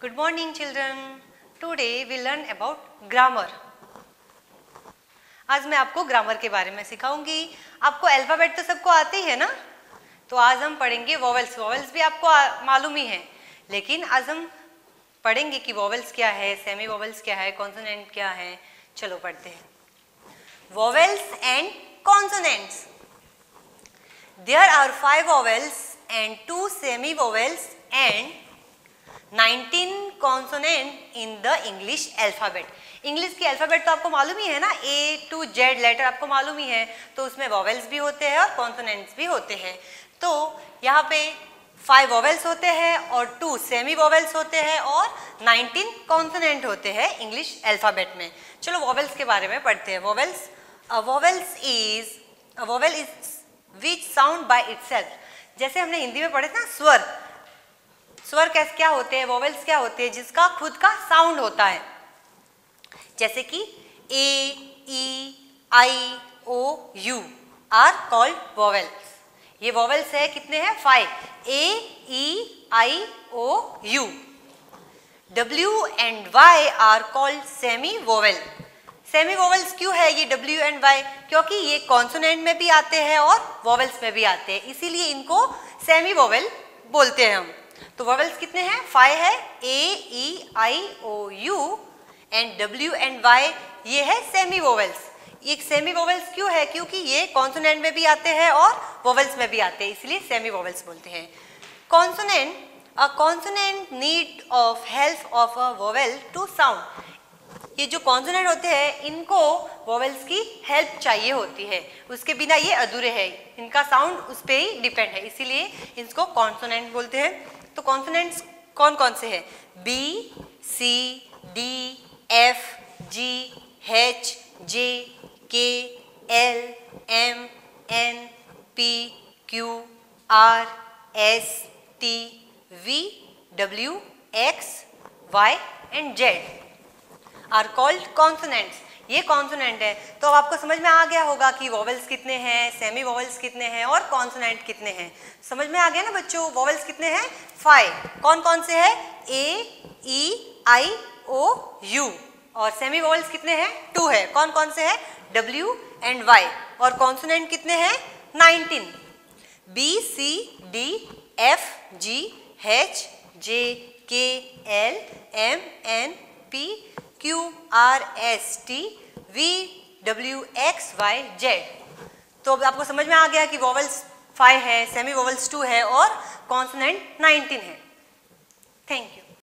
Good morning children. Today we learn about grammar. आज मैं आपको ग्रामर के बारे में सिखाऊंगी। आपको अल्फाबेट तो सबको आते ही है ना, तो आज हम पढ़ेंगे वोवेल्स। वोवेल्स भी आपको मालूम ही है, लेकिन आज हम पढ़ेंगे कि वोवेल्स क्या है, सेमी वोवेल्स क्या है, कॉन्सोनेंट क्या है। चलो पढ़ते हैं। Vowels and consonants. There are 5 vowels and 2 semi vowels and 19 consonant in the English alphabet. English की अल्फ़ाबेट तो आपको मालूम ही है ना, A to Z लेटर आपको मालूम ही है, तो उसमें वोवेल्स भी होते हैं और कॉन्सोनेंट्स भी होते हैं। तो यहाँ पे 5 वोवेल्स होते हैं और 2 सेमी वोवेल्स होते हैं और 19 कॉन्सोनेंट होते हैं इंग्लिश अल्फ़ाबेट में। चलो वोवेल्स के बारे में पढ़ते हैं। Vowels, a vowel is which sound by itself। जैसे हमने हिंदी में पढ़े थे ना, स्वर। स्वर कैसे क्या होते हैं, वोवेल्स क्या होते हैं, जिसका खुद का साउंड होता है। जैसे कि A, E, I, O, U are called vowels. ये वोवेल्स है, कितने हैं? 5। A, E, I, O, U. W and Y are called semi vowel. Semi vowels क्यों है ये W एंड Y? क्योंकि ये कॉन्सोनेंट में भी आते हैं और वोवेल्स में भी आते हैं, इसीलिए इनको सेमी वोवेल बोलते हैं हम। तो वोवेल्स कितने हैं? 5 है। A, E, I, O, U and W and Y ये है सेमी वोवेल्स। ये सेमी वोवेल्स क्यों है? क्योंकि ये कॉन्सोनेंट में भी आते हैं और वोवेल्स में भी आते हैं, इसलिए सेमी वोवेल्स बोलते हैं। Consonant, a consonant need of help of a vowel to sound. ये जो कॉन्सोनेंट होते हैं, इनको वोवेल्स की हेल्प चाहिए होती है, उसके बिना ये अधूरे हैं, इनका साउंड उस पर ही डिपेंड है, इसीलिए इसको कॉन्सोनेंट बोलते हैं। तो कॉन्सोनेंट्स कौन कौन से हैं? B, C, D, F, G, H, J, K, L, M, N, P, Q, R, S, T, V, W, X, Y and Z are called consonants. ये कॉन्सोनेंट है। तो अब आपको समझ में आ गया होगा कि वोवेल्स कितने हैं, सेमी वोवेल्स कितने हैं और कॉन्सोनेंट कितने हैं। समझ में आ गया ना बच्चों? वोवेल्स कितने हैं? 5। कौन कौन से हैं? A, E, I, O, U। और सेमी वोवेल्स कितने हैं? 2 है। कौन कौन से हैं? W and Y। और कॉन्सोनेंट कितने हैं? 19। B, C, D, F, G, H, J, K, L, M, N, P, Q, R, S, T, V, W, X, Y, Z। तो अब आपको समझ में आ गया कि वोवेल्स 5 है, सेमी वोवेल्स 2 है और कॉन्सोनेंट 19 है। Thank you.